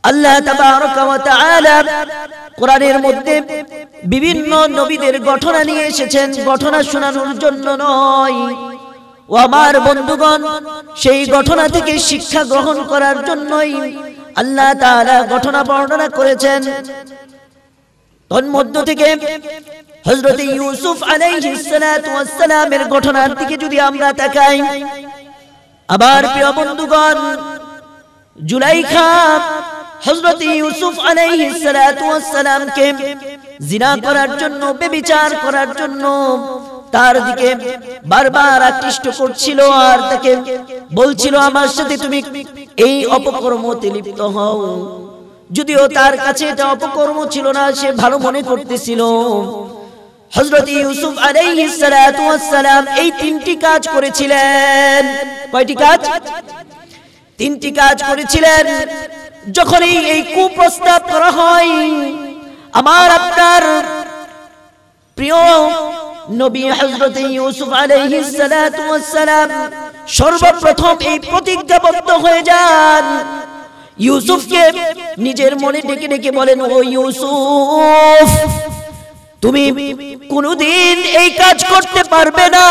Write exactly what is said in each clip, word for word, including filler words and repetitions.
আল্লাহ তাবারক ওয়া তাআলা কোরআনের মধ্যে বিভিন্ন নবীদের ঘটনা নিয়ে এসেছেন, ঘটনা শোনানোর জন্য নয়। ও আমার বন্ধুগণ, সেই ঘটনা থেকে শিক্ষা গ্রহণ করার জন্যই আল্লাহ তাআলা ঘটনা বর্ণনা করেছেন। তন্মধ্য থেকে হযরত ইউসুফ আলাইহিস সালাতু ওয়াস সালামের ঘটনার দিকে যদি আমরা তাকাই, আবার প্রিয় বন্ধুগণ, জুলাইখা হযরত ইউসুফ আলাইহিস সালাতু ওয়াস সালামকে জিনা করার জন্য, ব্যভিচার করার জন্য তার দিকে বারবার আকৃষ্ট করছিল আর তাকে বলছিল আমার সাথে তুমি এই অপকর্মতে লিপ্ত হও। যদিও তার কাছে এটা অপকর্ম ছিল না, সে ভালো মনে করতেছিল। হযরত ইউসুফ আলাইহিস সালাতু ওয়াস সালাম এই তিনটি কাজ করেছিলেন। কয়টি কাজ? তিনটি কাজ করেছিলেন। যখনই এই কুপ্রস্তাব করা হয়, আমার আপনার প্রিয় নবী হযরত ইউসুফ আলাইহিস সালাতু ওয়াস সালাম সর্বপ্রথম এই প্রতিজ্ঞাবদ্ধ হয়ে যান। ইউসুফকে নিজের মনে ডেকে ডেকে বলেন, ও ইউসুফ, তুমি কোনদিন এই কাজ করতে পারবে না।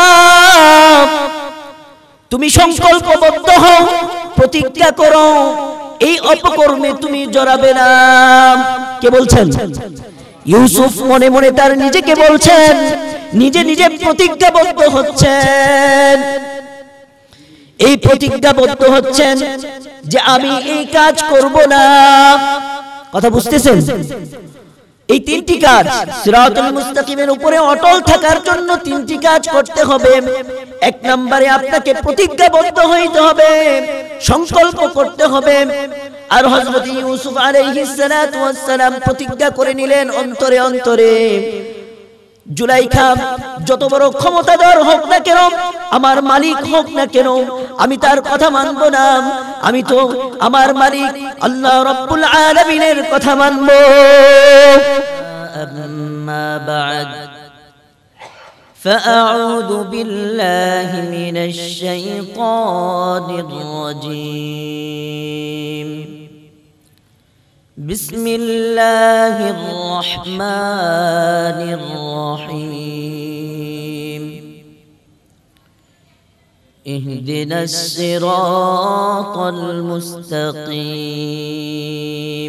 তুমি সংকল্পবদ্ধ হও, প্রতিজ্ঞা করো, এই অপকর্মে তুমি জড়াবে না। কে বলছেন? ইউসুফ মনে মনে তার নিজেকে বলছেন, নিজে নিজে প্রতিজ্ঞাবদ্ধ হচ্ছেন। এই প্রতিজ্ঞাবদ্ধ হচ্ছেন যে আমি এই কাজ করব না। কথা বুঝতেছেন? এই তিনটি কাজ, সিরাতুল মুস্তাকিমের উপরে অটল থাকার জন্য তিনটি কাজ করতে হবে। এক নম্বরে আপনাকে প্রতিজ্ঞাবদ্ধ হইতে হবে, সংকল্প করতে হবে। আর হযরত ইউসুফ আলাইহিস সালাতু ওয়াস সালাম প্রতিজ্ঞা করে নিলেন অন্তরে অন্তরে, জুলাইখা যত বড় ক্ষমতাধর হোক না কেন, আমার মালিক হোক না কেন, আমি তার কথা মানব না। আমি তো আমার মালিক আল্লাহ রাব্বুল আলামিনের কথা মানব। আম্মা বা'দ فأعوذ بالله من الشيطان الرجيم بسم الله الرحمن الرحيم اهدنا الصراط المستقيم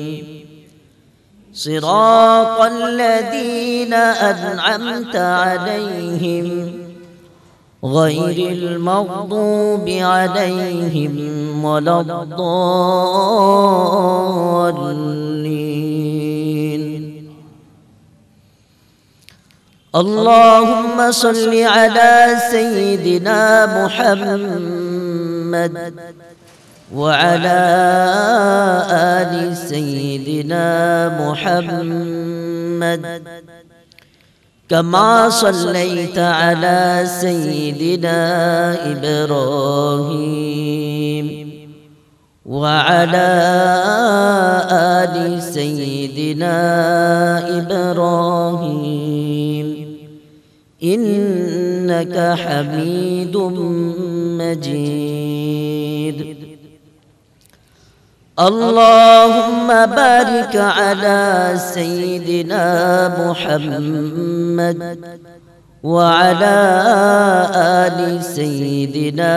صراط الذين أنعمت عليهم غير المغضوب عليهم ولا الضالين اللهم صل على سيدنا محمد وعلى آل سيدنا محمد كما صليت على سيدنا إبراهيم وعلى آل سيدنا إبراهيم إنك حميد مجيد اللهم بارك على سيدنا محمد وعلى آل سيدنا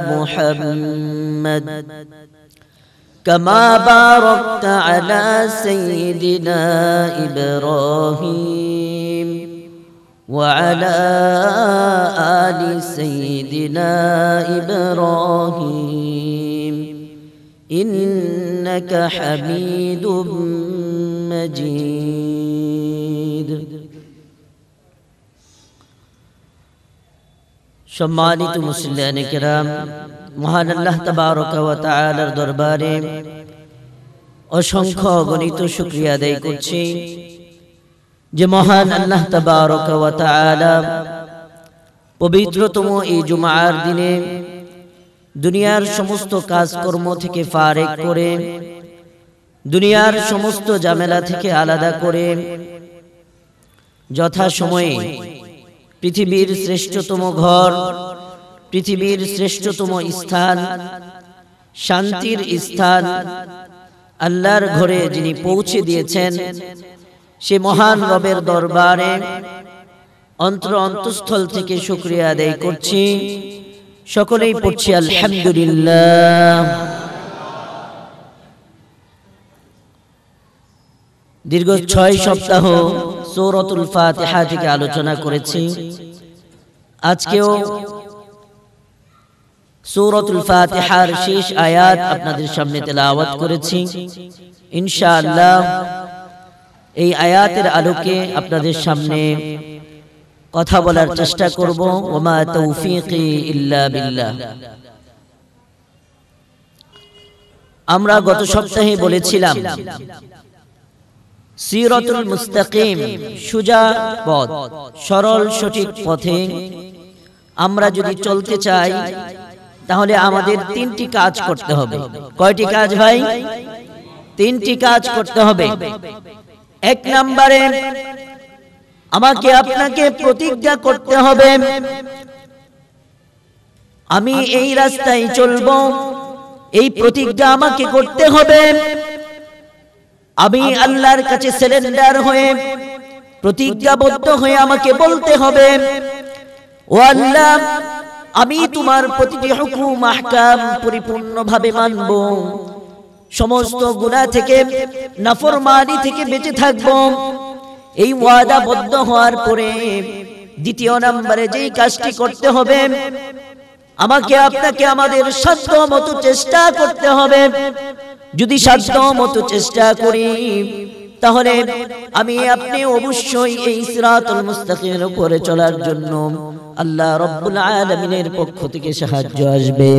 محمد كما باركت على سيدنا إبراهيم وعلى آل سيدنا إبراهيم إنك حميد مجيد সম্মানিত মুসলিয়ানে কেরাম, মহান আল্লাহ তাবারক ওয়া তাআলার দরবারে অসংখ্য অগণিত শুকরিয়া আদায় করছি যে মহান আল্লাহ তাবারক ওয়া তাআলা পবিত্রতম এই জুমার দিনে দুনিয়ার সমস্ত কাজকর্ম থেকে ফারেক করে, দুনিয়ার সমস্ত ঝামেলা থেকে আলাদা করে যথাসময়ে পৃথিবীর শ্রেষ্ঠতম ঘর, পৃথিবীর শ্রেষ্ঠতম স্থান, শান্তির স্থান, আল্লাহর ঘরে যিনি পৌঁছে দিয়েছেন সে মহান রবের দরবারে অন্তর অন্তঃস্থল থেকে শুকরিয়া আদায় করছি। সকলেই পড়ছি আলহামদুলিল্লাহ। দীর্ঘ ছয় সপ্তাহ সূরাতুল ফাতিহা থেকে আলোচনা করেছি। আজকেও সূরাতুল ফাতিহার শেষ আয়াত আপনাদের সামনে তেলাওয়াত করেছি। ইনশাআল্লাহ এই আয়াতের আলোকে আপনাদের সামনে কথা বলার চেষ্টা করব। ওমা তৌফিকি ইল্লা বিল্লাহ। আমরা গত সপ্তাহে বলেছিলাম সিরাতুল মুস্তাকিম, সোজা পথ, সরল সঠিক পথে আমরা যদি চলতে চাই তাহলে আমাদের তিনটি কাজ করতে হবে। কয়টি কাজ ভাই? তিনটি কাজ করতে হবে। এক নম্বরে আমাকে আপনাকে প্রতিজ্ঞা করতে হবে আমি এই রাস্তায় চলবো। এই প্রতিজ্ঞা আমাকে করতে হবে। আমি আল্লাহর কাছে সারেন্ডার হয়ে প্রতিজ্ঞাবদ্ধ হয়ে আমাকে বলতে হবে, ও আল্লাহ, আমি তোমার প্রতিটি হুকুম আহকাম পরিপূর্ণভাবে মানব, সমস্ত গুনাহ থেকে নাফরমানি থেকে বেঁচে থাকব। এই ওয়াদাবদ্ধ হওয়ার পরে দ্বিতীয় নম্বরে যেই কাজটি করতে হবে, আমাকে আপনাকে আমাদের সাধ্য মতো চেষ্টা করতে হবে। যদি সাধ্য মতো চেষ্টা করি তাহলে আমি আপনি অবশ্যই এই সিরাতুল মুস্তাকিমের উপরে চলার জন্য আল্লাহ রাব্বুল আলামিনের পক্ষ থেকে সাহায্য আসবে।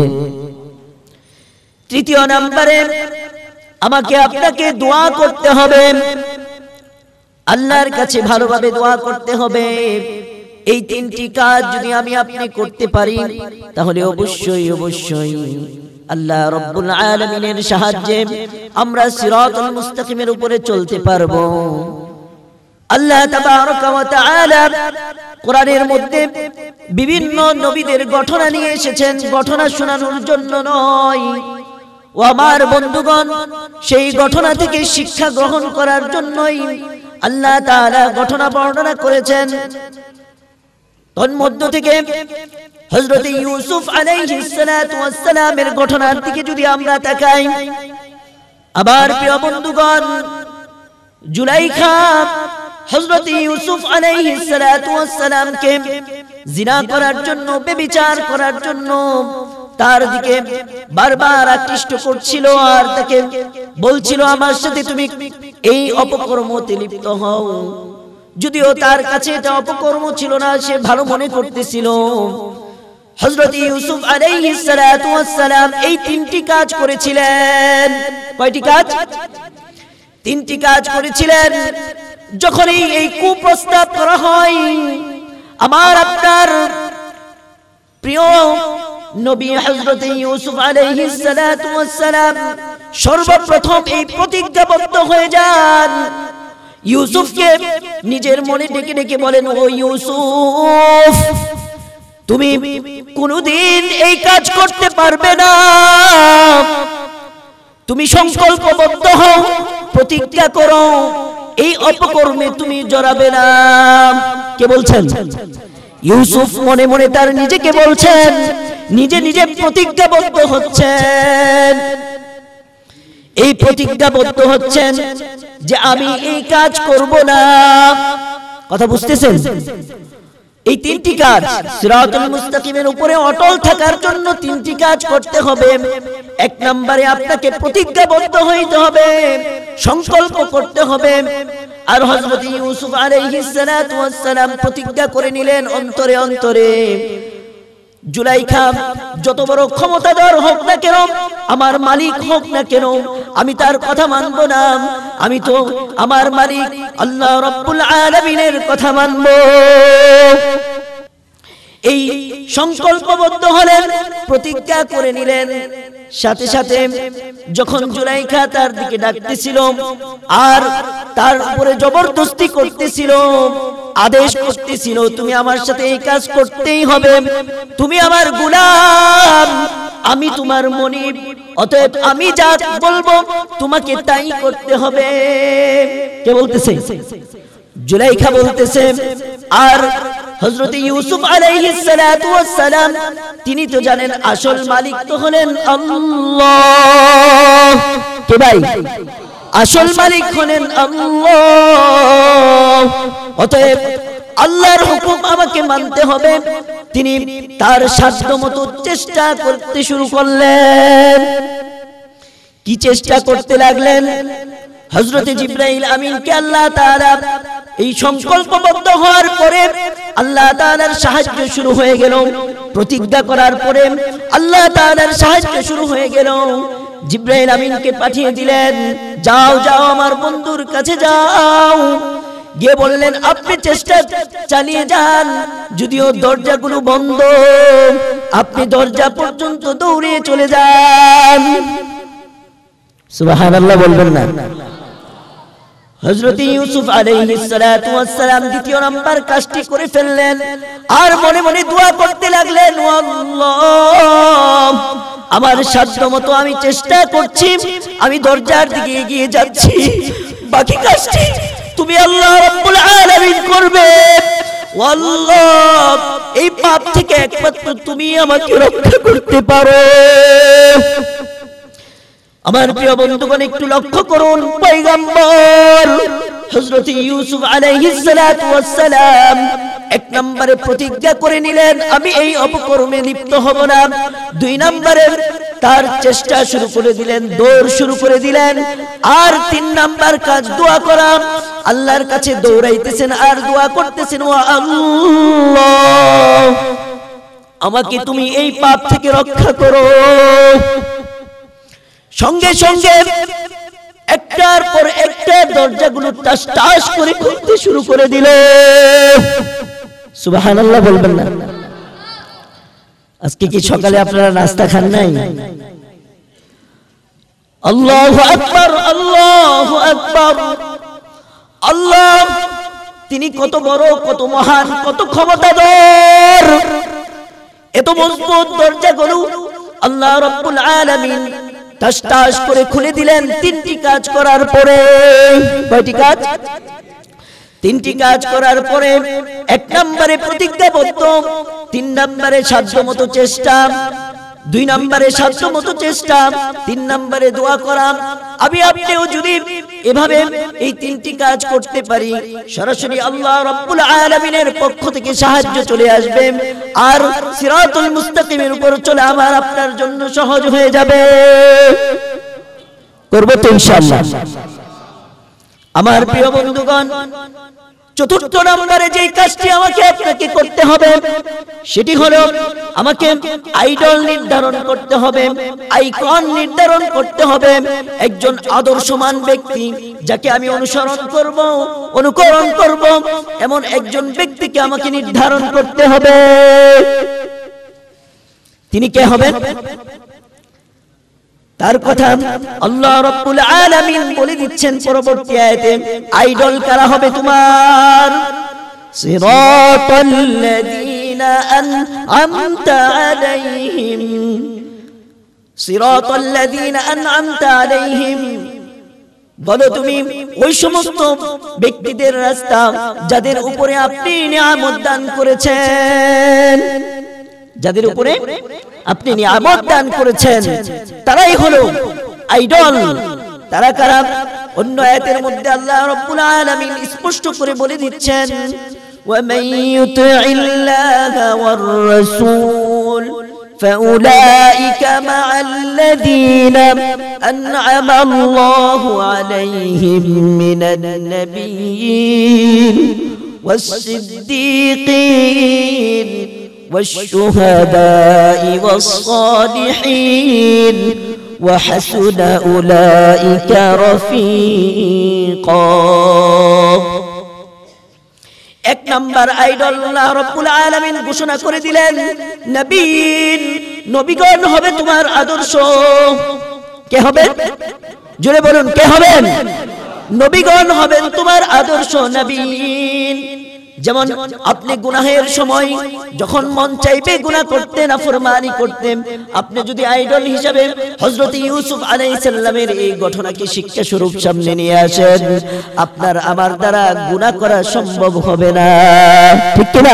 তৃতীয় নম্বরে আমাকে আপনাকে দোয়া করতে হবে, আল্লাহর কাছে ভালোভাবে দোয়া করতে হবে। এই তিনটি কাজ যদি আমি আপনি করতে পারি তাহলে অবশ্যই অবশ্যই আল্লাহ রাব্বুল আলামিনের সাহায্যে আমরা সিরাতুল মুস্তাকিমের উপরে চলতে পারবো। আল্লাহ তাবারাকা ওয়া তাআলা কোরআনের মধ্যে বিভিন্ন নবীদের ঘটনা নিয়ে এসেছেন, ঘটনা শোনানোর জন্য নয়। ও আমার বন্ধুগণ, সেই ঘটনা থেকে শিক্ষা গ্রহণ করার জন্যই আল্লাহ তাআলা ঘটনা বর্ণনা করেছেন। তন্মধ্য থেকে হযরত ইউসুফ আলাইহিস সালাতু ওয়াস সালামের ঘটনার দিকে যদি আমরা তাকাই, আবার প্রিয় বন্ধুগণ, জুলাইখা হযরত ইউসুফ আলাইহিস সালাতু ওয়াস সালামকে জিনা করার জন্য, ব্যভিচার করার জন্য তার দিকে বারবার আকৃষ্ট করছিল আর তাকে বলছিল, আমার সাথে তুমি এই অপকর্মতে লিপ্ত হও। যদিও তার কাছে এটা অপকর্ম ছিল না, সে ভালো মনে করতেছিল। হযরত ইউসুফ আলাইহিস সালাতু ওয়াস সালাম এই তিনটি কাজ করেছিলেন। কয়টি কাজ? তিনটি কাজ করেছিলেন। যখনই এই কুপ্রস্তাব করা হয়, আমার আপনার প্রিয় নবী হযরত ইউসুফ আলাইহিস সালাতু ওয়াস সালাম সর্বপ্রথম এই প্রতিজ্ঞাবদ্ধ হয়ে যান। ইউসুফকে নিজের মনে ডেকে ডেকে বলেন, ও ইউসুফ, তুমি কোনদিন এই কাজ করতে পারবে না। তুমি সংকল্পবদ্ধ হও, প্রতিজ্ঞা করো, এই অপকর্মে তুমি জড়াবে না। কে বলছেন? ইউসুফ মনে মনে তার নিজেকে বলছেন, নিজে নিজে প্রতিজ্ঞাবদ্ধ হচ্ছেন। এই প্রতিজ্ঞাবদ্ধ হচ্ছেন যে আমি এই কাজ করব না। কথা বুঝতেছেন? এই তিনটি কাজ সিরাতুল মুস্তাকিমের উপরে অটল থাকার জন্য তিনটি কাজ করতে হবে। এক নম্বরে আপনাকে প্রতিজ্ঞাবদ্ধ হইতে হবে, সংকল্প করতে হবে। আর হযরত ইউসুফ আলাইহিস সালাতু ওয়াস সালাম প্রতিজ্ঞা করে নিলেন অন্তরে অন্তরে, জুলাইখা যত বড় ক্ষমতাধর হোক না কেন, আমার মালিক হোক না কেন, আমি তার কথা মানব না। আমি তো আমার মালিক আল্লাহ রাব্বুল আলামিনের কথা মানব। এই সংকল্পবদ্ধ হলেন, প্রতিজ্ঞা করে নিলেন। সাথে সাথে যখন জুলাইখা তার দিকে ডাকতেছিল আর তার উপরে জবরদস্তি করতেছিল, আদেশ করতেছিল, তুমি আমার সাথে এই কাজ করতেই হবে, তুমি আমার গোলাম, আমি তোমার মনিব, অতএব আমি যা বলবো তোমাকে তাই করতে হবে। কে বলতেছে? জুলাইখা বলতেছে। আর হযরত ইউসুফ আলাইহিস সালাতু ওয়াস সালাম তিনি তো জানেন আসল মালিক তো হলেন আল্লাহ। কে ভাই? আসল মালিক হলেন আল্লাহ। অতএব আল্লাহর হুকুম আমাকে মানতে হবে। তিনি তার সাধ্যমতো চেষ্টা করতে শুরু করলেন। কি চেষ্টা করতে লাগলেন? হযরত জিবরাইল আমিনকে আল্লাহ তাআলা এই সংকল্পবদ্ধ হওয়ার পরে আল্লাহ তাআলার সাহায্য শুরু হয়ে গেল। প্রতিজ্ঞা করার পরে আল্লাহ তাআলার সাহায্য শুরু হয়ে গেল। জিবরাইল আমিনকে পাঠিয়ে দিলেন, যাও যাও আমার বন্ধুর কাছে যাও। গিয়ে বললেন আপনি চেষ্টা চালিয়ে যান, যদিও দরজাগুলো বন্ধ, আপনি দরজা পর্যন্ত দৌড়ে চলে যান। সুবহানাল্লাহ বলবেন না? হযরত ইউসুফ আলাইহিস সালাতু ওয়াস সালাম দ্বিতীয় নাম্বার কাজটি করে ফেললেন। আর মনে মনে দোয়া করতে লাগলেন, আল্লাহ আমার সাধ্যমতো আমি চেষ্টা করছি, আমি দরজার দিকে এগিয়ে যাচ্ছি, বাকি কাজটি তুমি আল্লাহ রাব্বুল আলামিন করবে। আল্লাহ এই পাপ থেকে একমাত্র তুমি আমাকে রক্ষা করতে পারো। আমার প্রিয় বন্ধুগণ একটু লক্ষ্য করুন, পয়গম্বর হযরত ইউসুফ আলাইহিস সালাতু ওয়াস সালাম এক নম্বরে প্রতিজ্ঞা করে নিলেন আমি এই অপকর্মে লিপ্ত হব না। দুই নম্বরে তার চেষ্টা শুরু করে দিলেন, দৌড় শুরু করে দিলেন। আর তিন নাম্বার কাজ দোয়া করা। আল্লাহর কাছে দৌড়াইতেছেন আর দোয়া করতেছেন, ও আল্লাহ আমাকে তুমি এই পাপ থেকে রক্ষা করো। সঙ্গে সঙ্গে একটার পর একটা দরজাগুলো টাস টাস করে খুলতে শুরু করে দিল। সুবহানাল্লাহ বলবেন না? আজকে কি সকালে আপনারা নাস্তা খান নাই? আল্লাহু আকবার, আল্লাহু আকবার। আল্লাহ তিনি কত বড়, কত মহান, কত ক্ষমতাধর। এত মজবুত দরজাগুলো আল্লাহ রাব্বুল আলামিন টাস টাস করে খুলে দিলেন তিনটি কাজ করার পরে। কয়টি কাজ? তিনটি কাজ করার পরে এক নম্বরে প্রতিজ্ঞাবদ্ধ, তিন নম্বরে সাধ্যমতো চেষ্টা, দুই নম্বরে সাধ্যমতো চেষ্টা, তিন নম্বরে দোয়া করা। আমি আপনিও যদি এভাবে এই তিনটি কাজ করতে পারি, সরাসরি আল্লাহ রাব্বুল আলামিনের পক্ষ থেকে সাহায্য চলে আসবে আর সিরাতুল মুস্তাকিমের উপর চলে আমার আপনার জন্য সহজ হয়ে যাবে। করব তো ইনশাআল্লাহ। আমার প্রিয় বন্ধুগণ, চতুর্থ নম্বরে যে কাজটি আমাকে আপনাকে করতে হবে সেটি হলো আমাকে আইডল নির্ধারণ করতে হবে, আইকন নির্ধারণ করতে হবে। একজন আদর্শমান ব্যক্তি যাকে আমি অনুসরণ করব, অনুকরণ করব, এমন একজন ব্যক্তিকে আমাকে নির্ধারণ করতে হবে। তিনি কে হবেন? তার কথা আল্লাহ রাব্বুল আলামিন বলে দিচ্ছেন পরবর্তী আয়াতে। আইডল কারা হবে তোমার? সিরাতাল্লাযীনা আন'আমতা আলাইহিম, সিরাতাল্লাযীনা আন'আমতা আলাইহিম। বলো তুমি ওই সমস্ত ব্যক্তিদের রাস্তা যাদের উপরে আপনি নিয়ামত দান করেছেন, যাদের উপরে আপনি নিয়ামত দান করেছেন, তারাই হলো আইডল। তারা কারা? অন্য আয়াতের মধ্যে আল্লাহ রাব্বুল আলামিন স্পষ্ট করে বলে দিচ্ছেন, ওয়া মান ইউতি'ইল্লাহা ওয়ার রাসূল ফাউলাইকা মা'আল্লাযীনা আন'আমা আল্লাহু আলাইহিম মিনান নাবিয়্যিন ওয়াস-সিদ্দীকিন والشهداء والصالحين وحسن أولئك رفيقا। এক নাম্বার আইডল আল্লাহ রাব্বুল আলামিন ঘোষণা করে দিলেন, নবীন, নবীগণ হবে তোমার আদর্শ। কে হবেন? জোরে বলুন, কে হবেন? নবীগণ হবেন তোমার আদর্শ। নবীন যেমন আপনি গুনাহের সময় যখন মন চাইবে গুনাহ করতে নাফরমানি করতে, আপনি যদি আইডল হিসাবে হযরত ইউসুফ আলাইহিস সালামের এই ঘটনাকে শিক্ষা স্বরূপ সামনে নিয়ে আসেন, আপনার আমার দ্বারা গুনাহ করা সম্ভব হবে না, ঠিক কি না?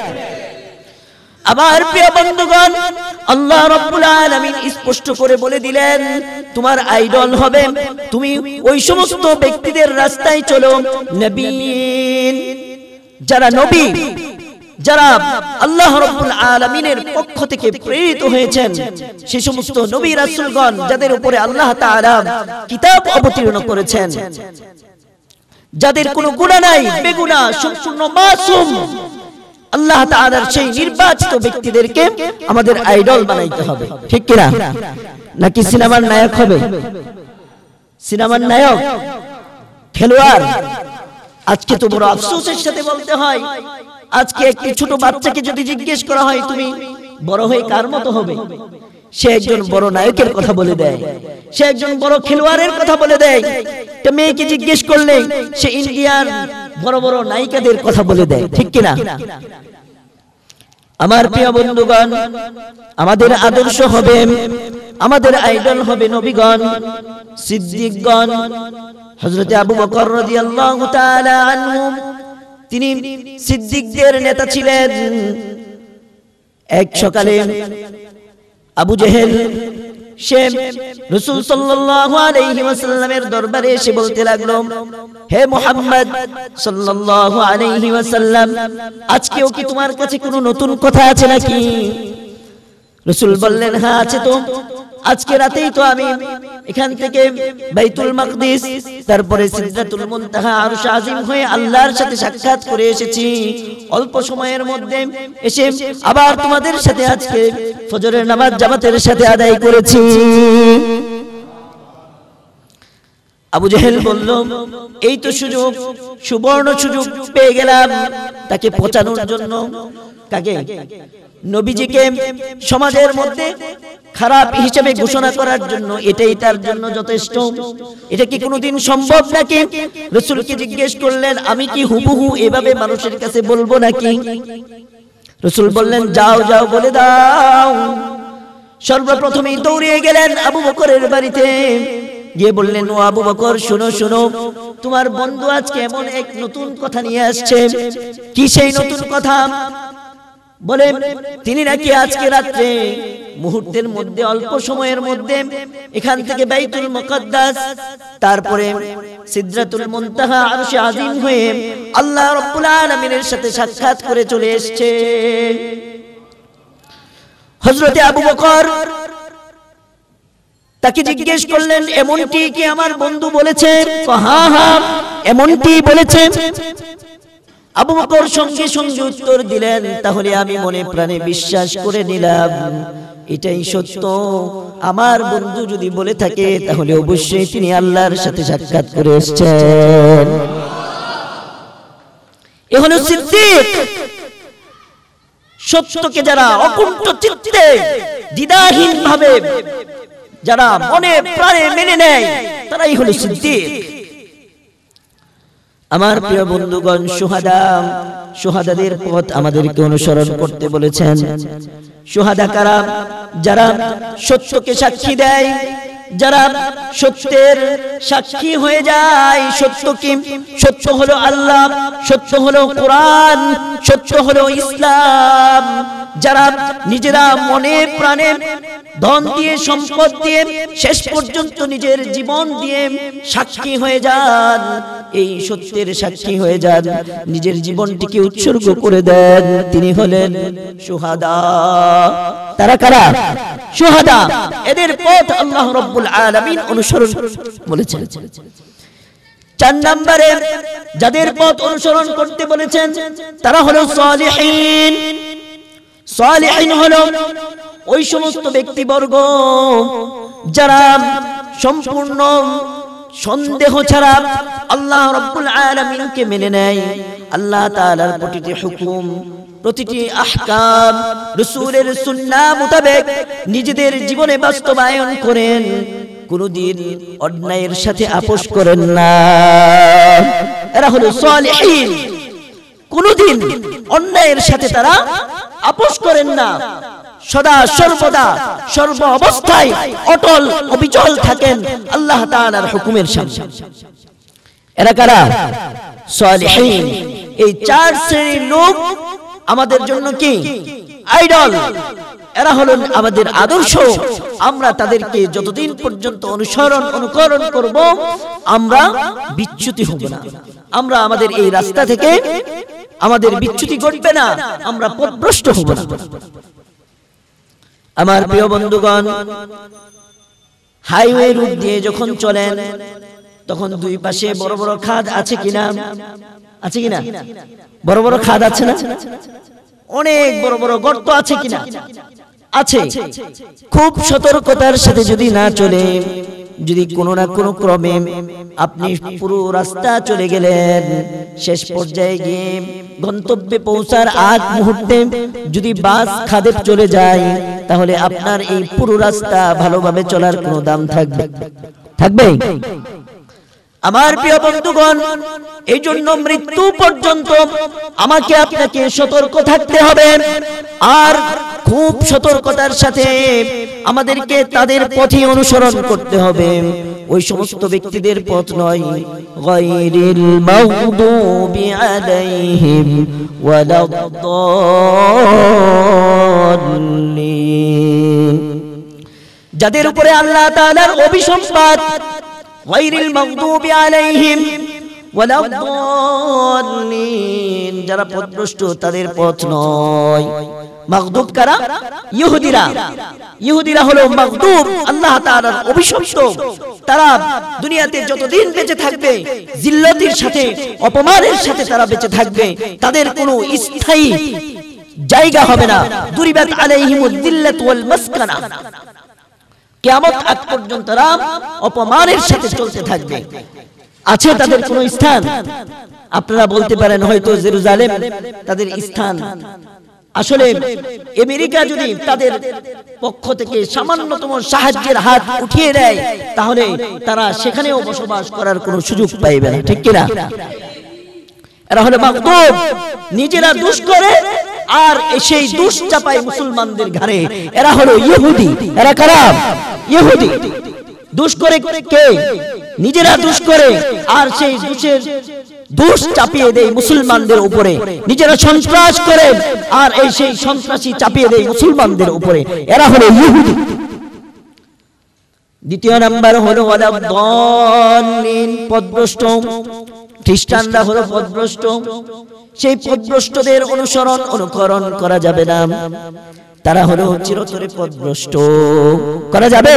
আমার প্রিয় বন্ধুগণ, আল্লাহ রাব্বুল আলামিন স্পষ্ট করে বলে দিলেন তোমার আইডল হবে তুমি ওই সমস্ত ব্যক্তিদের রাস্তায় চলো, নবীন যারা নবী, যারা আল্লাহ রাব্বুল আলামিনের পক্ষ থেকে প্রেরিত হয়েছেন, সেই সমস্ত নবী রাসূলগণ যাদের উপরে আল্লাহ তাআলা কিতাব অবতীর্ণ করেছেন, যাদের কোনো গুনাহ নাই, বেগুনাহ, সম্পূর্ণ মাসুম, আল্লাহ তাআলার সেই নির্বাচিত ব্যক্তিদেরকে আমাদের আইডল বানাইতে হবে, ঠিক কি না? নাকি সিনেমার নায়ক হবে? সিনেমার নায়ক, খেলোয়াড়। আজকে তো বড় আফসোসের সাথে বলতে হয়, আজকে একটি ছোট বাচ্চাকে যদি জিজ্ঞেস করা হয় তুমি বড় হয়ে কার মতো হবে, সে একজন বড় নায়কের কথা বলে দেয়, সে একজন বড় খেলোয়াড়ের কথা বলে দেয়। একটা মেয়েকে জিজ্ঞেস করলে সে ইন্ডিয়ার বড় বড় নায়িকাদের কথা বলে দেয়, ঠিক কি না? আমার প্রিয় বন্ধুগণ, আমাদের আদর্শ হবে, আমাদের আইডল হবে নবীগণ, সিদ্দিকগণ। হযরত আবু বকর রাদিয়াল্লাহু তাআলা আনহু তিনি সিদ্দিকদের নেতা ছিলেন। এক সকালে আবু জেহেল সে রাসূল সাল্লাল্লাহু আলাইহি ওয়াসাল্লামের দরবারে এসে বলতে লাগলো, হে মুহাম্মদ সাল্লাল্লাহু আলাইহি ওয়াসাল্লাম, আজকেও কি তোমার কাছে কোনো নতুন কথা আছে নাকি? রাসূল বললেন, হ্যাঁ আছে তো। আজকে রাতেই তো আমি এখান থেকে বাইতুল মাকদিস, তারপরে সিদরাতুল মুনতাহা, আরশ আজিম হয়ে আল্লাহর সাথে সাক্ষাৎ করে এসেছি। অল্প সময়ের মধ্যে এসে আবার তোমাদের সাথে আজকে ফজরের নামাজ জামাতের সাথে আদায় করেছি। আবু জেহেল বলল, এই তো সুযোগ, সুবর্ণ সুযোগ পেয়ে গেলাম তাকে পচানোর জন্য। কাকে? নবীজিকে সমাজের মধ্যে খারাপ হিসেবে ঘোষণা করার জন্য। এটাই তার জন্য যথেষ্ট। এটা কি কোনোদিন সম্ভব নাকি? রাসূলকে জিজ্ঞেস করলেন, আমি কি হুবহু এভাবে মানুষের কাছে বলবো নাকি? রাসূল বললেন, যাও যাও বলে দাও। সর্বপ্রথমেই দৌড়িয়ে গেলেন আবু বকরের বাড়িতে, গিয়ে বললেন, ও আবু বকর, শুনো শুনো, তোমার বন্ধু আজকে এমন এক নতুন কথা নিয়ে আসছে। কি সেই নতুন কথা? বলে তিনি নাকি আজকে রাত্রে মুহূর্তের মধ্যে, অল্প সময়ের মধ্যে এখান থেকে বাইতুল মুকাদ্দাস, তারপরে সিদরাতুল মুনতাহা, আরশে আজিম হয়ে আল্লাহ রাব্বুল আলামিনের সাথে সাক্ষাৎ করে চলে এসেছে। হযরতে আবু বকর তাকে জিজ্ঞেস করলেন, এমনটি কি আমার বন্ধু বলেছে? হ্যাঁ হ্যাঁ এমনটি বলেছে। আবু বকর সঙ্গে সঙ্গে উত্তর দিলেন, তাহলে আমি মনে প্রাণে বিশ্বাস করে নিলাম এটাই সত্য। আমার বন্ধু যদি বলে থাকে তাহলে অবশ্যই তিনি আল্লাহর সাথে সাক্ষাৎ করে এসেছেন। এ হলো সিদ্দিক। সত্যকে যারা অকুণ্ঠ চিত্তে দ্বিধাহীন ভাবে যারা মনে প্রাণে মেনে নেয়, তারাই হলো সিদ্দিক। আমার প্রিয় বন্ধুগণ, শুহাদা, শুহাদাদের পথ আমাদেরকে অনুসরণ করতে বলেছেন। শুহাদা কারা? যারা সত্যকে সাক্ষী দেয়, যারা সত্যের সাক্ষী হয়ে যায়। সত্য কি? সত্য হলো আল্লাহ, সত্য হলো কোরআন, সত্য হলো ইসলাম। যারা নিজেরা মনে প্রাণে ধন দিয়ে, সম্পদ দিয়ে, শেষ পর্যন্ত নিজের জীবন দিয়ে সাক্ষী হয়ে যান, এই সত্যের সাক্ষী হয়ে যান, নিজের জীবনটিকে উৎসর্গ করে দেন, তিনি হলেন শুহাদা। তারা কারা? শুহাদা। এদের পথ আল্লাহ রাব্বুল আলামিন অনুসরণ বলেছেন। চার নম্বরে যাদের পথ অনুসরণ করতে বলেছেন তারা হলো সালিহিন। সালিহিন হলো ওই সমস্ত ব্যক্তিবর্গ যারা সম্পূর্ণ সন্দেহ ছাড়া আল্লাহ রাব্বুল আলামিনকে মেনে নেয়, আল্লাহ তাআলার প্রতিটি হুকুম, প্রতিটি আহকাম রাসূলের সুন্নাহ মোতাবেক নিজেদের জীবনে বাস্তবায়ন করেন, কোনদিন অন্যায়ের সাথে আপোষ করেন না। এরা হলো সালিহিন। কোনদিন অন্যায়ের সাথে তারা আপোষ করেন না, সদা সর্বদা সর্ব অবস্থায় অটল অবিচল থাকেন আল্লাহ তাআলার হুকুমের সামনে। এরা কারা? সালিহিন। এই চার শ্রেণীর লোক আমাদের জন্য কি আইডল, এরা হলেন আমাদের আদর্শ। আমরা তাদেরকে যতদিন পর্যন্ত অনুসরণ অনুকরণ করব আমরা বিচ্যুতি হব না, আমরা আমাদের এই রাস্তা থেকে আমাদের বিচ্যুতি ঘটবে না, আমরা পথভ্রষ্ট হব না। আমার প্রিয় বন্ধুগণ, হাইওয়ে রুট দিয়ে যখন চলেন তখন দুই পাশে বড় বড় খাদ আছে কিনা? আছে কিনা? বড় বড় খাদ আছে না? অনেক বড় বড় গর্ত আছে কিনা? আছে। খুব সতর্কতার সাথে যদি না চলে, যদি কোনো না কোনো ক্রমে আপনি পুরো রাস্তা চলে গেলেন, শেষ পর্যায়ে গিয়ে গন্তব্যে পৌঁছার আগ মুহূর্তে যদি বাস খাদে চলে যায়, তাহলে আপনার এই পুরো রাস্তা ভালোভাবে চলার কোনো দাম থাকবে থাকবে আমার প্রিয় বন্ধুগণ, এই জন্য মৃত্যু পর্যন্ত আমাকে আপনাকে সতর্ক থাকতে হবে, আর খুব সতর্কতার সাথে আমাদেরকে তাদের পথে অনুসরণ করতে হবে। ওই সমস্ত ব্যক্তিদের পথ নয়, গায়রিল মাগদুবি আলাইহিম ওয়ালাদ-দাল্লিন, যাদের উপরে আল্লাহ তাআলার অভিসম্পাত, গায়রিল মাগদুবি আলাইহিম ওয়ালাদ-দাল্লিন, যারা পথভ্রষ্ট তাদের পথ নয়। মাগদুব কারা? ইহুদিরা। ইহুদিরা হলো মাগদুব, আল্লাহ তাআলার অভিশপ্ত। তারা দুনিয়াতে যতদিন বেঁচে থাকবে জিল্লতির সাথে, অপমানের সাথে তারা বেঁচে থাকবে, তাদের কোনো স্থায়ী জায়গা হবে না। দুরিবাত আলাইহিমুদ দিল্লাত ওয়াল মাসকানা, কিয়ামত আগ পর্যন্ত তারা অপমানের সাথে চলতে থাকবে। আছে তাদের কোনো স্থান? আপনারা বলতে পারেন হয়তো জেরুজালেম তাদের স্থান। আসলে আমেরিকা যদি তাদের পক্ষ থেকে সামান্যতম সাহায্যের হাত উঠিয়ে দেয়, তাহলে তারা সেখানেও বসবাস করার কোনো সুযোগ পাইবে না, ঠিক কিনা? এরা হলো মাগদুব, নিজেরা দুষ করে আর সেই দুষ চাপায় মুসলমানদের ঘাড়ে। এরা হলো ইহুদি। এরা কারা? ইহুদি। দুষ করে কে? নিজেরা দুষ করে আর সেই দুষের দোষ চাপিয়ে দেয় মুসলমানদের উপরে, নিজেরা সন্ত্রাস করে আর এই সেই সন্ত্রাসী চাপিয়ে দেয় মুসলমানদের উপরে। এরা হলো ইহুদি। দ্বিতীয় নাম্বার হলো ওয়ালাদ-দাল্লিন, পথভ্রষ্ট। খ্রিস্টানরা হলো পথভ্রষ্ট। সেই পথভ্রষ্টদের অনুসরণ অনুকরণ করা যাবে না, তারা হলো চিরতরে পথভ্রষ্ট। করা যাবে?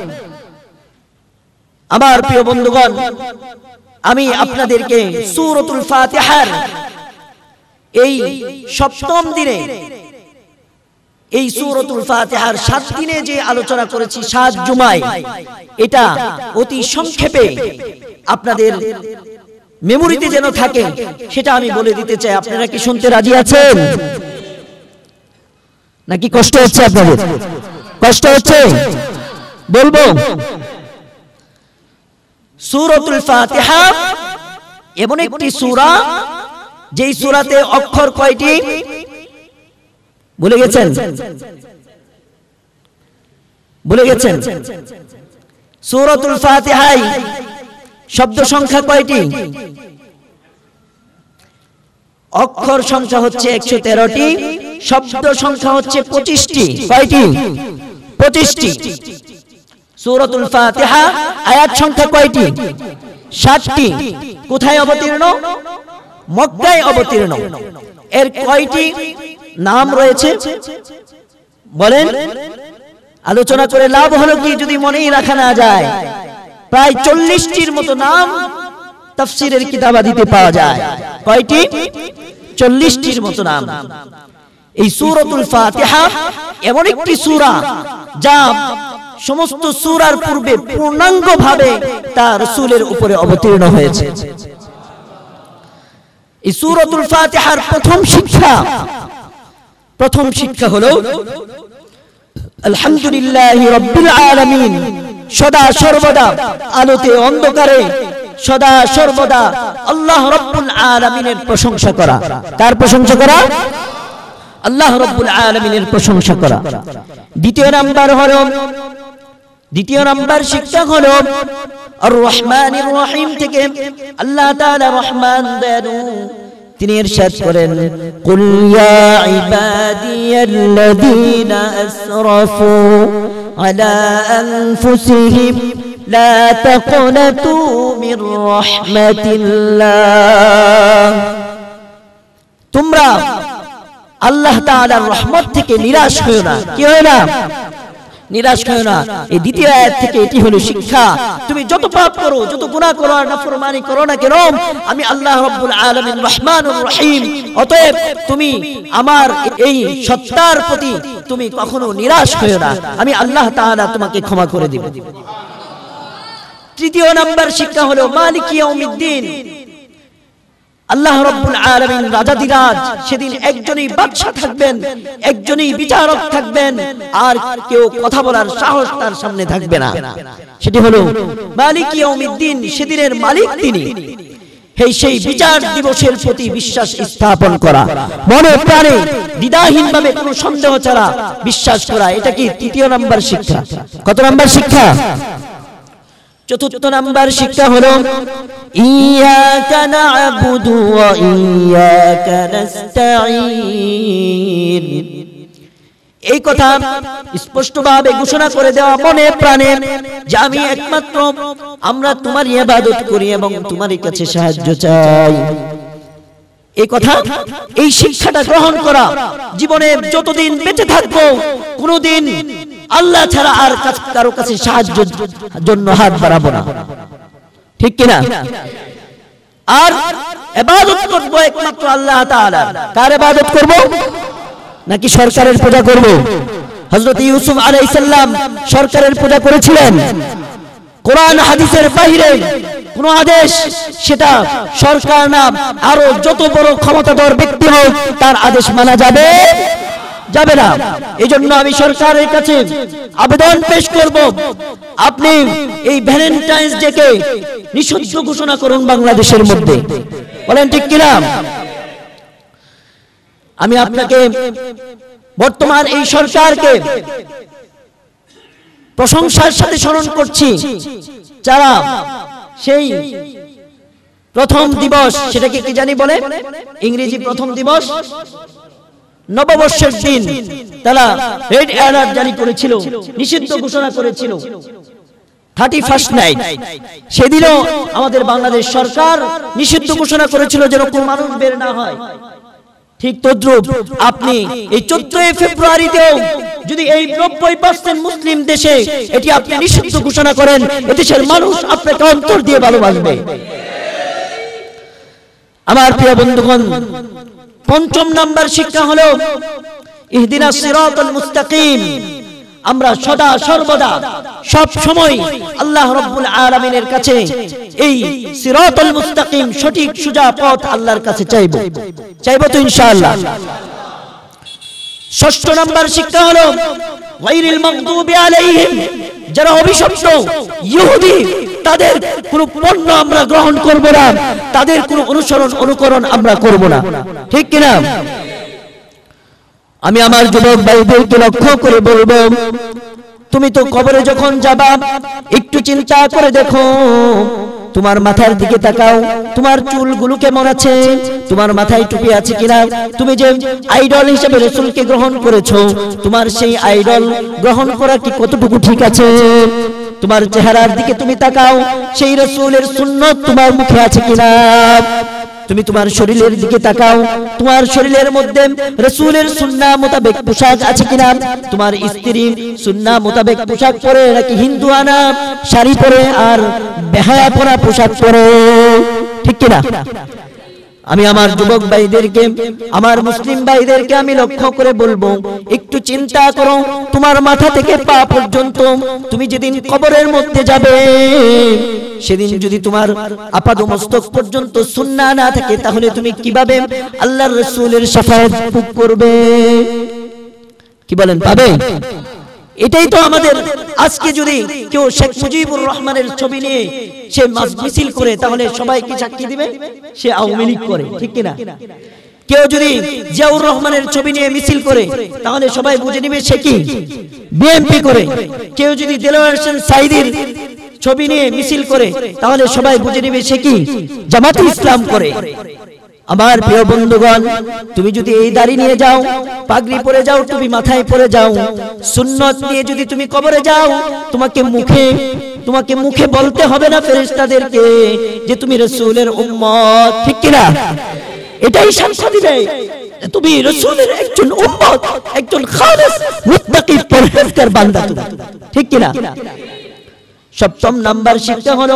আমার প্রিয় বন্ধুগণ, আমি আপনাদেরকে সূরাতুল ফাতিহার এই সপ্তম দিনে, এই সূরাতুল ফাতিহার সাত দিনে যে আলোচনা করেছি, সাত জুমায়, এটা অতি সংক্ষেপে আপনাদের মেমোরিতে যেন থাকে সেটা আমি বলে দিতে চাই। আপনারা কি শুনতে রাজি আছেন নাকি কষ্ট হচ্ছে? আপনাদের কষ্ট হচ্ছে? বলবো। সূরাতুল ফাতিহা এমন একটি সূরা যেই সূরাতে অক্ষর কয়টি ভুলে গেছেন? ভুলে গেছেন? সূরাতুল ফাতিহায় শব্দ সংখ্যা কয়টি? অক্ষর সংখ্যা হচ্ছে একশো তেরোটি, শব্দ সংখ্যা হচ্ছে পঁচিশটি। কয়টি? পঁচিশটি। সূরাতুল ফাতিহা আয়াত সংখ্যা কয়টি? ষাটটি। কোথায় অবতীর্ণ? মক্কায় অবতীর্ণ। এর কয়টি নাম রয়েছে বলেন? আলোচনা করে লাভ হলো কি যদি মনেই রাখা না যায়? প্রায় চল্লিশটির মতো নাম তাফসীরের কিতাবাদিতে পাওয়া যায়। কয়টি? চল্লিশটির মতো নাম। এই সূরাতুল ফাতিহা এমন একটি সূরা যা সমস্ত সূরার পূর্বে পূর্ণাঙ্গ ভাবে তা রাসূলের উপরে অবতীর্ণ হয়েছে। এই সূরাতুল ফাতিহার প্রথম শিক্ষা, প্রথম শিক্ষা হলো আলহামদুলিল্লাহি রাব্বিল আলামিন। সদা সর্বদা আলোতে অন্ধকারে সদা সর্বদা আল্লাহ রাব্বুল আলামিনের প্রশংসা করা। কার প্রশংসা করা? আল্লাহ রাব্বুল আলামিনের প্রশংসা করা। দ্বিতীয় নাম্বার হলো দ্বিতীয় নাম্বার শিক্ষা হলো আর রহমানির রহিম থেকে। আল্লাহ তাআলা রহমান দয়ালু, তিনি ইরশাদ করেন, কুল ইয়া ইবাদিয়াল্লাযীনা আসরাফু আলা আনফুসিহিম লা তাকনাতু মির রাহমাতিল্লাহ। তোমরা আল্লাহ তাআলার রহমত থেকে নিরাশ হয়ো না। কি হয় না? নিরাশ হয়ো না। এই দ্বিতীয় আয়াত থেকে এটি হলো শিক্ষা। তুমি যত পাপ করো, যত গুনাহ করো আর নাফরমানি করো না কেন, আমি আল্লাহ রাব্বুল আলামিন রহমানুর রহিম। অতএব তুমি আমার এই সত্তার প্রতি তুমি কখনো নিরাশ হয়ো না, আমি আল্লাহ তাআলা তোমাকে ক্ষমা করে দেব। তৃতীয় নাম্বার শিক্ষা হলো মালিক ইয়াউমিদ্দিন। আল্লাহ রাব্বুল আলামিন রাজাধিরাজ, সেদিন একজনই বাদশা থাকবেন, একজনই বিচারক থাকবেন, আর কেউ কথা বলার সাহস তার সামনে থাকবে না। সেটি হলো মালিক ইয়াউমিদ্দিন, সেদিনের মালিক তিনি। এই সেই বিচার দিবসের প্রতি বিশ্বাস স্থাপন করা, মনে প্রাণে দ্বিধাহীন ভাবে কোনো সন্দেহ ছাড়া বিশ্বাস করা, এটা কি তৃতীয় নাম্বার শিক্ষা? কত নাম্বার শিক্ষা? চতুর্থ নাম্বার শিক্ষা হলো ইয়াকা না'বুদু ওয়া ইয়াকা নাস্তাঈন। এই কথা স্পষ্টভাবে ঘোষণা করে দেওয়া মনে প্রাণে যে আমি একমাত্র আমরা তোমার ইবাদত করি এবং তোমারই কাছে সাহায্য চাই। এই কথা, এই শিক্ষাটা গ্রহণ করা, জীবনে যতদিন বেঁচে থাকবো কোনোদিন আল্লাহ ছাড়া আর কারো কাছে সাহায্যের জন্য হাত বাড়াবো না। ঠিক কিনা? আর ইবাদত করব একমাত্র আল্লাহ তাআলার। কার ইবাদত করব? নাকি সরকারের পূজা করব? হযরত ইউসুফ আলাইহিস সালাম সরকারের পূজা করেছিলেন। কোরআন হাদিসের বাইরে কোন আদেশ, সেটা সরকার না আরো যত বড় ক্ষমতাধর ব্যক্তি হোক, তার আদেশ মানা যাবে যাবে না। এজন্য আমি সরকারের কাছে আবেদন পেশ করব, আপনি এই ভ্যালেন্টাইন্স ডে কে নিষিদ্ধ ঘোষণা করুন বাংলাদেশের মধ্যে। বলেন ঠিক কিনা? আমি আপনাকে বর্তমান এই সরকারকে প্রশংসার সাথে স্মরণ করছি, যারা সেই প্রথম দিবস, সেটাকে কি জানি বলে ইংরেজি প্রথম দিবস, নববর্ষের দিন তারা রেড অ্যালার্ট জারি করেছিল, নিষিদ্ধ ঘোষণা করেছিল, থার্টি ফার্স্ট নাইট। সেদিনও আমাদের বাংলাদেশ সরকার নিষিদ্ধ ঘোষণা করেছিল যেন কোনো মানুষ বের না হয়। ঠিক তদ্রুপ আপনি এই চোদ্দই ফেব্রুয়ারিতেও যদি এই নব্বই পার্সেন্ট মুসলিম দেশে এটি আপনি নিষিদ্ধ ঘোষণা করেন, এদেশের মানুষ আপনাকে অন্তর দিয়ে ভালোবাসবে। আমার প্রিয় বন্ধুগণ, পঞ্চম নাম্বার শিক্ষা হলো ইহদিনাস সিরাতাল মুস্তাকিম। আমরা সদা সর্বদা সব সময় আল্লাহ রাব্বুল আলামিনের কাছে এই সিরাতাল মুস্তাকিম, সঠিক সোজা পথ আল্লাহর কাছে চাইব। চাইব তো ইনশাআল্লাহ। ষষ্ঠ নাম্বার শিক্ষা হলো গায়রিল মাগদুবি আলাইহিম, যারা অভিশপ্ত ইহুদি, তাদের কোনো পণ্য আমরা গ্রহণ করব না, তাদের কোনো অনুসরণ অনুকরণ আমরা করব না। ঠিক কিনা? আমি আমার যুবক ভাইদেরকে লক্ষ্য করে বলবো, তুমি তো কবরে যখন যাবা একটু চিন্তা করে দেখো, তোমার মাথার দিকে তাকাও, তোমার চুলগুলো কেমন আছে, তোমার মাথায় টুপি আছে কিনা, তুমি যে আইডল হিসেবে রাসূলকে গ্রহণ করেছো, তোমার সেই আইডল গ্রহণ করা কি কতটুকু ঠিক আছে? তোমার চেহারার দিকে তুমি তাকাও, সেই রাসূলের সুন্নাত তোমার মুখে আছে কিনা? তুমি তোমার শরীরের দিকে তাকাও, তোমার শরীরের মধ্যে রাসূলের সুন্নাহ মোতাবেক পোশাক আছে কিনা? তোমার স্ত্রী সুন্নাহ মোতাবেক পোশাক পরে নাকি হিন্দুয়ানা শাড়ি পরে আর বেহায়া পরা পোশাক পরে? ঠিক কিনা? আমি আমার যুবক ভাইদেরকে, আমার মুসলিম ভাইদেরকে আমি লক্ষ্য করে বলবো, একটু চিন্তা করো, তোমার মাথা থেকে পা পর্যন্ত তুমি যেদিন কবরের মধ্যে যাবে, সেদিন যদি তোমার আপাদমস্তক পর্যন্ত সুন্নাহ না থাকে, তাহলে তুমি কিভাবে আল্লাহর রাসূলের শাফায়াত ভোগ করবে? কি বলেন, পাবে? এটাই তো আমাদের। আজকে যদি কেউ শেখ মুজিবুর রহমানের ছবি নিয়ে সে মিছিল করে, তাহলে সবাই কি সাক্ষী দিবে? সে আওয়ামী লীগ করে, ঠিক কিনা? কেউ যদি জিয়াউর রহমানের ছবি নিয়ে মিছিল করে, তাহলে সবাই বুঝে নেবে সে কি বিএনপি করে। কেউ যদি দেলোয়ার হোসেন সাইদির ছবি নিয়ে মিছিল করে, তাহলে সবাই বুঝে নেবে সে কি জামাতে ইসলাম করে। আমার প্রিয় বন্ধুগণ, তুমি যদি এই দাড়ি নিয়ে যাও, পাগড়ি পরে যাও, টুপি মাথায় পরে যাও, সুন্নত নিয়ে যদি তুমি কবরে যাও, তোমাকে মুখে তোমাকে মুখে বলতে হবে না ফেরেশতাদেরকে যে তুমি রাসূলের উম্মত, ঠিক কিনা? এটাই সাক্ষ্য দিবে তুমি রাসূলের একজন উম্মত, একজন খালিস মুত্তাকি পরহেজগার বান্দা তুমি, ঠিক কিনা? সপ্তম নাম্বার শিখতে হলো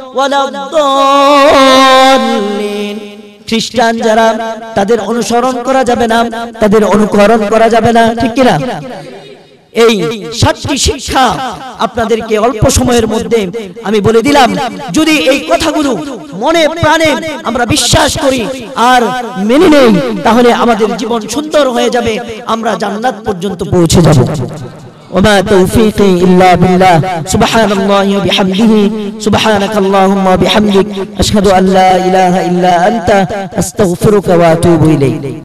ওয়ালাদ-দাল্লিন। খ্রিস্টান যারা, তাদের অনুসরণ করা যাবে না, তাদের অনুকরণ করা যাবে না, ঠিক কিনা? এই সাতটি শিক্ষা আপনাদেরকে অল্প সময়ের মধ্যে আমি বলে দিলাম। যদি এই কথাগুলো মনে প্রাণে আমরা বিশ্বাস করি আর মেনে নেই, তাহলে আমাদের জীবন সুন্দর হয়ে যাবে, আমরা জান্নাত পর্যন্ত পৌঁছে যাব। وما توفيقي إلا بالله سبحان الله وبحمده سبحانك اللهم وبحمدك أشهد أن لا إله إلا أنت أستغفرك وأتوب إليك.